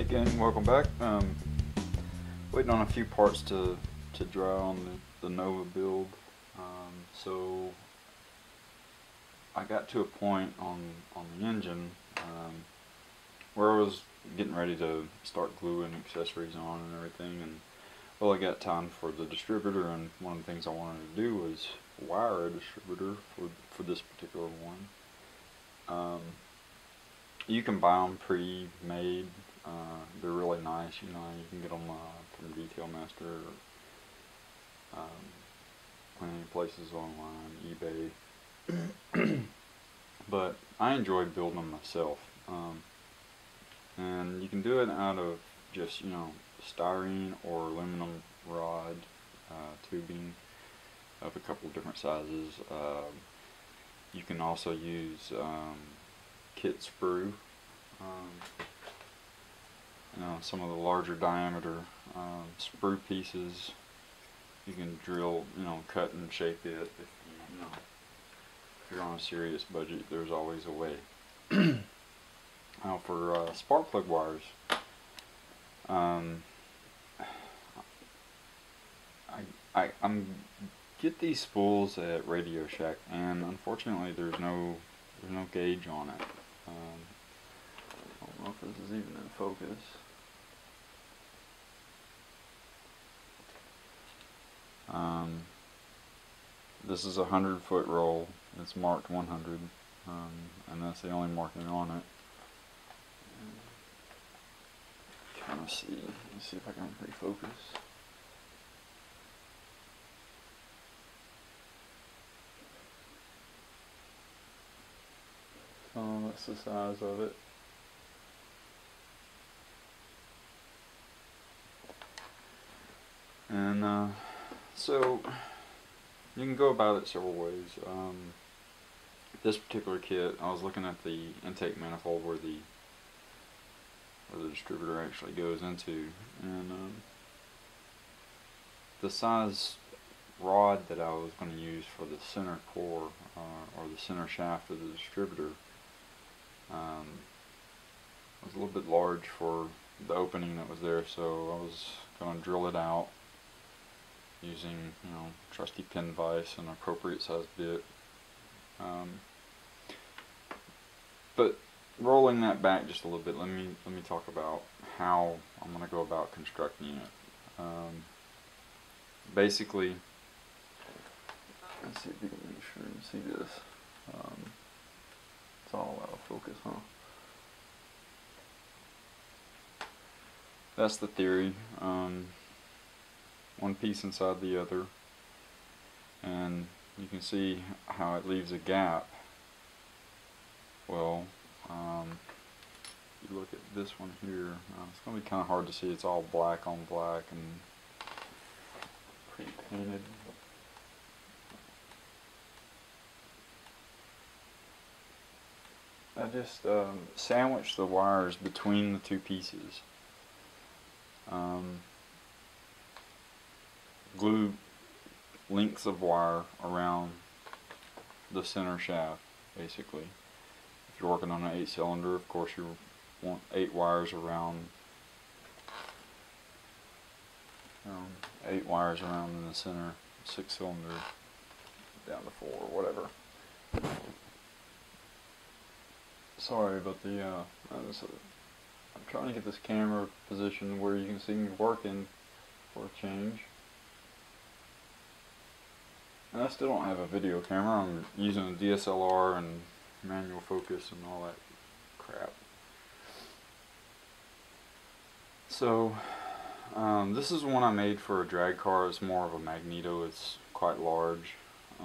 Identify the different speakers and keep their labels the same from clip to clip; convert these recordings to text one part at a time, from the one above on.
Speaker 1: Hey gang, welcome back. Waiting on a few parts to dry on the Nova build. So I got to a point on the engine where I was getting ready to start gluing accessories on and everything, and well, I got time for the distributor, and one of the things I wanted to do was wire a distributor for this particular one. You can buy them pre-made. They're really nice, you know. You can get them from Detail Master or plenty of places online, eBay. But I enjoy building them myself, and you can do it out of just, you know, styrene or aluminum rod tubing of a couple of different sizes. You can also use kit sprue. You know, some of the larger diameter sprue pieces you can drill, you know, cut and shape it. If you're on a serious budget, there's always a way. Now for spark plug wires, I'm get these spools at Radio Shack, and unfortunately there's no gauge on it. I don't know if this is even in focus. This is a 100-foot roll. It's marked 100, and that's the only marking on it. Kind of see. Let's see if I can refocus. So that's the size of it. And so you can go about it several ways. This particular kit, I was looking at the intake manifold where the distributor actually goes into, and the size rod that I was going to use for the center core or the center shaft of the distributor was a little bit large for the opening that was there, so I was going to drill it out using, you know, trusty pin vise and appropriate size bit. But rolling that back just a little bit, let me talk about how I'm going to go about constructing it. Basically, let's see if you can make sure you see this. It's all out of focus, huh? That's the theory. One piece inside the other, and you can see how it leaves a gap. Well, you look at this one here, it's going to be kind of hard to see. It's all black on black and pre-painted. I just sandwiched the wires between the two pieces. Glue lengths of wire around the center shaft, basically. If you're working on an 8-cylinder, of course you want 8 wires around, 8 wires around in the center, 6-cylinder down to 4, whatever. Sorry about the, I'm trying to get this camera positioned where you can see me working for a change. And I still don't have a video camera. I'm using a DSLR and manual focus and all that crap. So this is one I made for a drag car. It's more of a magneto. It's quite large.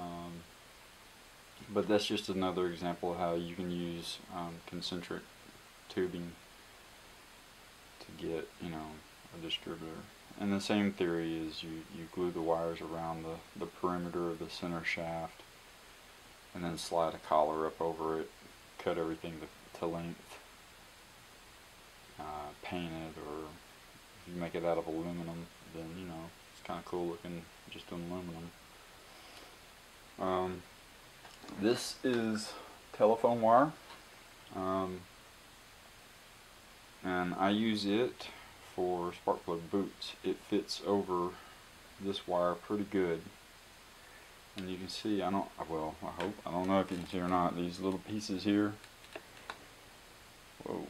Speaker 1: But that's just another example of how you can use concentric tubing to get, you know, a distributor. And the same theory is you glue the wires around the perimeter of the center shaft, and then slide a collar up over it, cut everything to length, paint it, or if you make it out of aluminum, then, you know, it's kind of cool looking just in aluminum. This is telephone wire, and I use it for spark plug boots. It fits over this wire pretty good, and you can see, I don't know if you can see or not, these little pieces here. Whoa.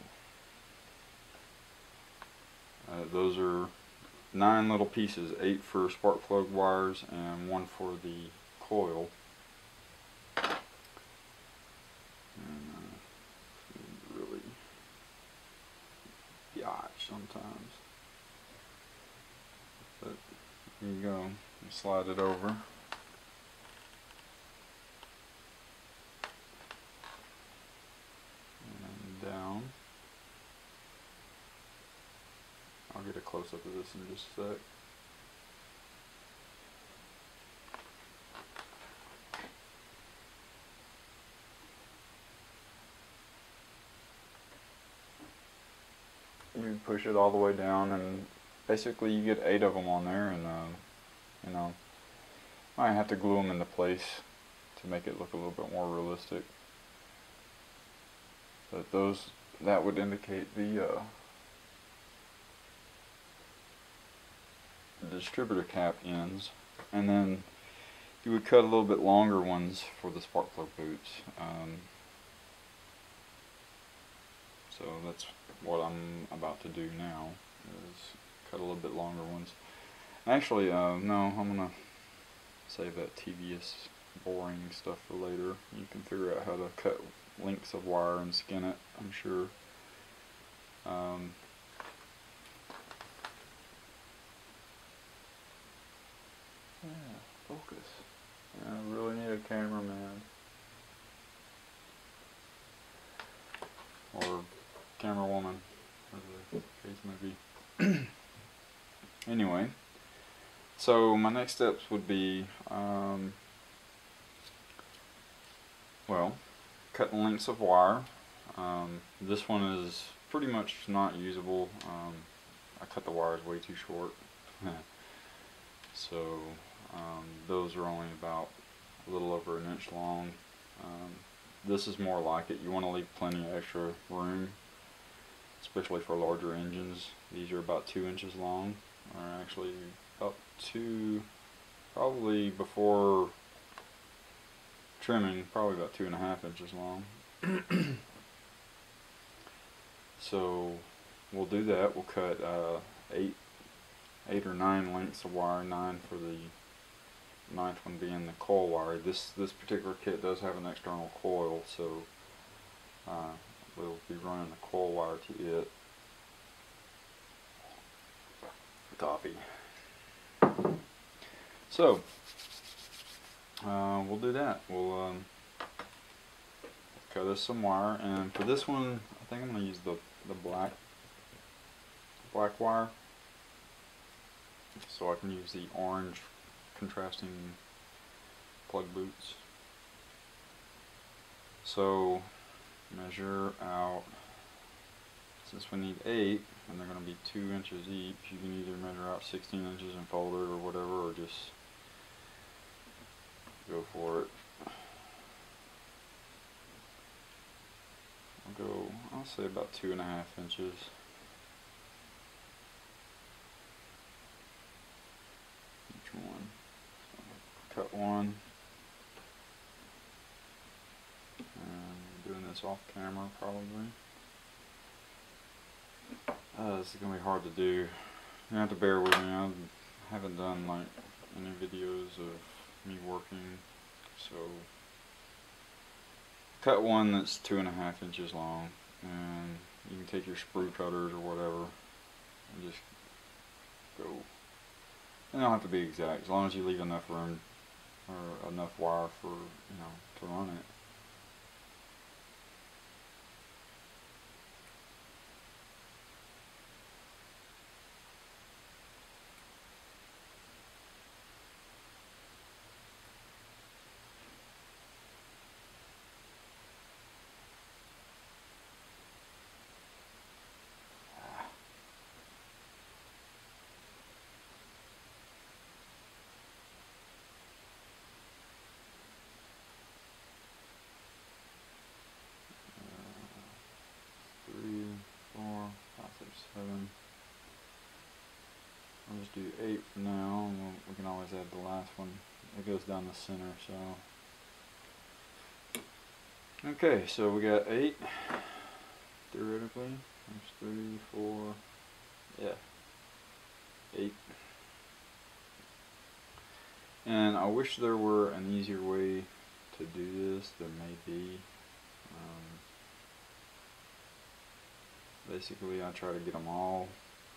Speaker 1: Those are 9 little pieces, 8 for spark plug wires and 1 for the coil. And really biatch sometimes. But here you go. You slide it over. And down. I'll get a close up of this in just a sec. You push it all the way down, and basically you get 8 of them on there, and you know, I have to glue them into place to make it look a little bit more realistic. But that would indicate the distributor cap ends, and then you would cut a little bit longer ones for the spark plug boots. So that's what I'm about to do now, is cut a little bit longer ones. Actually, no, I'm gonna save that tedious, boring stuff for later. You can figure out how to cut lengths of wire and skin it, I'm sure. Yeah, focus. Yeah, I really need a cameraman. Or camera woman, as the case may be. Anyway, so my next steps would be, well, cutting lengths of wire. This one is pretty much not usable. I cut the wires way too short. So those are only about a little over 1 inch long. This is more like it. You want to leave plenty of extra room, especially for larger engines. These are about 2 inches long, or actually about 2, probably before trimming, probably about 2.5 inches long. So we'll do that. We'll cut 8 or 9 lengths of wire, 9 for the 9th one being the coil wire. This particular kit does have an external coil, so we'll be running the coil wire to it. Coffee. So we'll do that. We'll cut us some wire, and for this one, I think I'm going to use the black wire, so I can use the orange contrasting plug boots. So measure out, since we need 8 and they're going to be 2 inches each, you can either measure out 16 inches and fold it or whatever, or just go for it. I'll say about 2.5 inches. Each one. So cut one. And I'm doing this off camera probably. This is going to be hard to do. You have to bear with me. I haven't done like any videos of me working, so cut one that's 2.5 inches long, and you can take your sprue cutters or whatever and just go. And don't have to be exact, as long as you leave enough room or enough wire for, you know, to run it. I'll just do 8 for now, and we can always add the last one. It goes down the center, so. Okay, so we got 8, theoretically. There's 3, 4, yeah, 8. And I wish there were an easier way to do this. There may be. Basically, I try to get them all.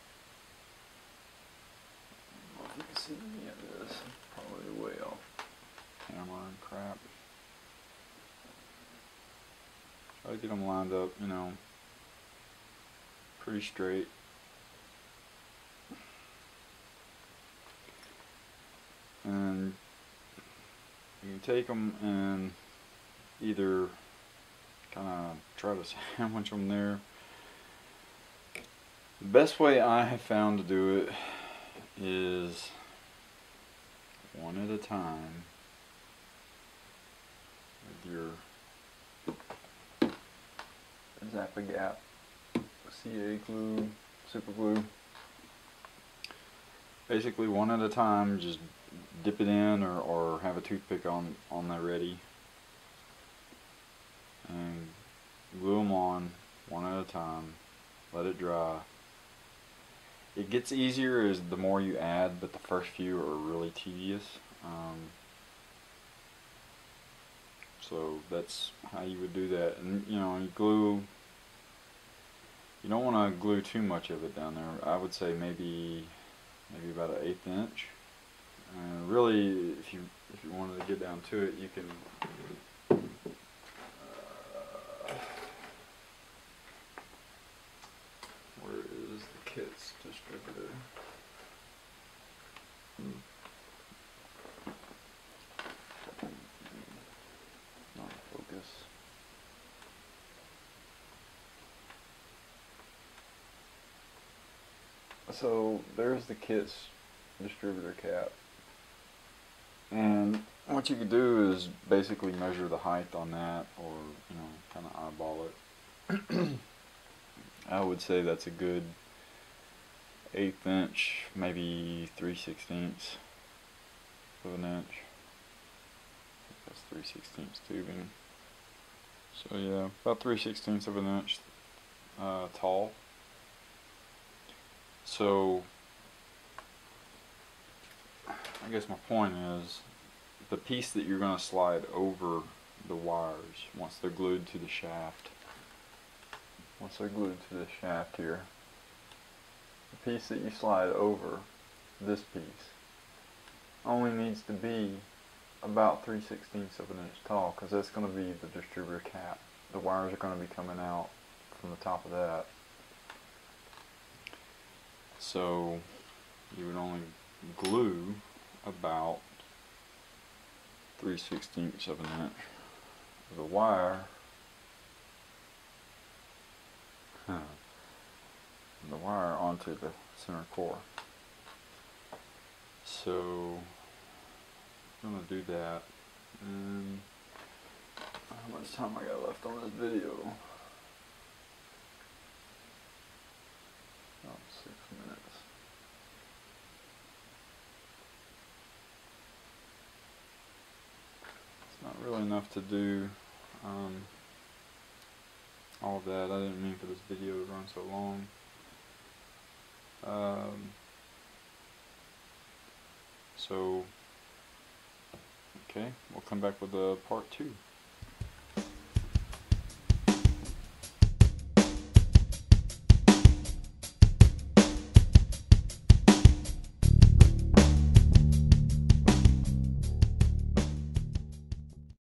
Speaker 1: I don't know if you can see any of this. Probably way off camera and crap. Try to get them lined up, you know, pretty straight. And you can take them and either kind of try to sandwich them there. The best way I have found to do it is one at a time with your Zap-A-Gap, CA glue, super glue. Basically one at a time, just dip it in or have a toothpick on there ready and glue them on one at a time, let it dry. It gets easier as the more you add, but the first few are really tedious. So that's how you would do that. And you know, you glue, you don't want to glue too much of it down there. I would say maybe about an 1/8 inch. And really, if you wanted to get down to it, you can where is the kits distributor? Not focus. So there's the kits distributor cap. And what you could do is basically measure the height on that, or you know, kind of eyeball it. I would say that's a good 1/8 inch, maybe 3/16 of an inch. That's 3/16 tubing. So yeah, about 3/16 of an inch tall. So I guess my point is, the piece that you're going to slide over the wires once they're glued to the shaft, here, the piece that you slide over this piece only needs to be about 3/16 of an inch tall, because that's going to be the distributor cap. The wires are going to be coming out from the top of that. So you would only glue about 3/16 of an inch of the wire, onto the center core. So I'm going to do that. And how much time I got left on this video? About 6 minutes. It's not really enough to do all of that. I didn't mean for this video to run so long. So, okay, we'll come back with part 2.